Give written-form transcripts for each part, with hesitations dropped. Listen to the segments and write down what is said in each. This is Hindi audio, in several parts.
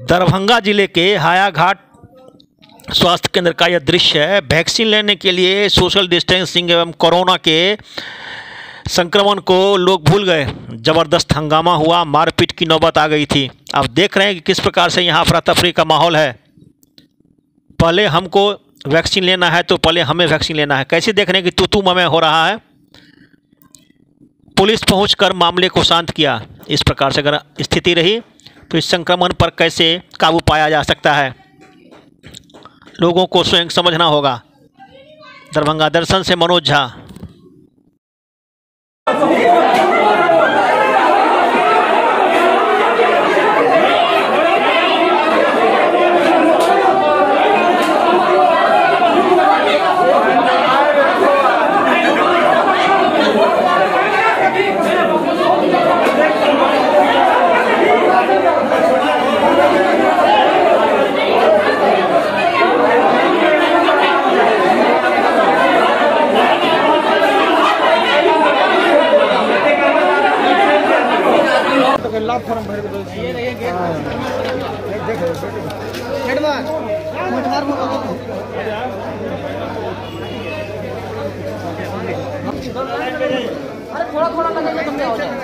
दरभंगा जिले के हायाघाट स्वास्थ्य केंद्र का यह दृश्य है। वैक्सीन लेने के लिए सोशल डिस्टेंसिंग एवं कोरोना के संक्रमण को लोग भूल गए। ज़बरदस्त हंगामा हुआ, मारपीट की नौबत आ गई थी। आप देख रहे हैं कि किस प्रकार से यहाँ अफरा तफरी का माहौल है। पहले हमको वैक्सीन लेना है तो पहले हमें वैक्सीन लेना है, कैसे देख रहे हैं कि तू मैं हो रहा है। पुलिस पहुंचकर मामले को शांत किया। इस प्रकार से अगर स्थिति रही तो इस संक्रमण पर कैसे काबू पाया जा सकता है, लोगों को स्वयं समझना होगा। दरभंगा दर्शन से मनोज झा। लाभ फॉर्म भर के थोड़ा थोड़ा लगे तुमने हो जाए।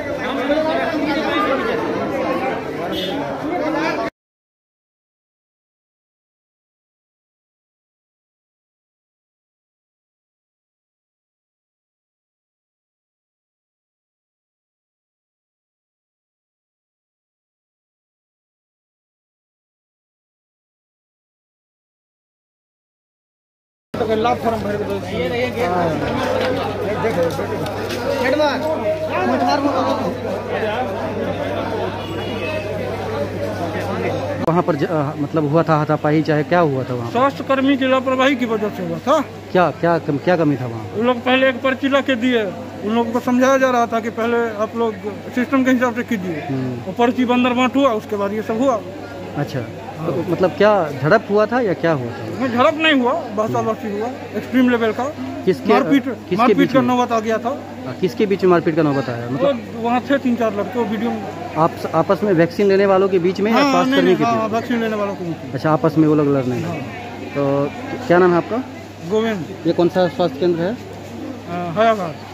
लाभ फॉर्म भर के वहाँ पर मतलब हुआ था हाथापाई, चाहे क्या हुआ था वहाँ? स्वास्थ्य कर्मी की लापरवाही की वजह से हुआ था। क्या कमी था वहाँ? उन लोग पहले एक पर्ची ला के दिए, उन लोगों को समझाया जा रहा था कि पहले आप लोग सिस्टम के हिसाब से कीजिए। वो पर्ची बंदर बांट हुआ, उसके बाद ये सब हुआ। अच्छा, तो मतलब क्या झड़प हुआ था या क्या हुआ था? झड़प नहीं हुआ, बहसाबाजी हुआ एक्सट्रीम लेवल का। मारपीट का नौबत आ गया था। किसके बीच में मारपीट का नौबत आया? मतलब वहाँ थे 3-4 लड़के वीडियो में। आपस में वैक्सीन लेने वालों के बीच में या स्वास्थ्य कर्मी के बीच? वैक्सीन लेने वालों के बीच। अच्छा, आपस में वो लोग लड़ रहे हैं। तो क्या नाम है आपका? गोविंद। ये कौन सा स्वास्थ्य केंद्र है? हायाघाट।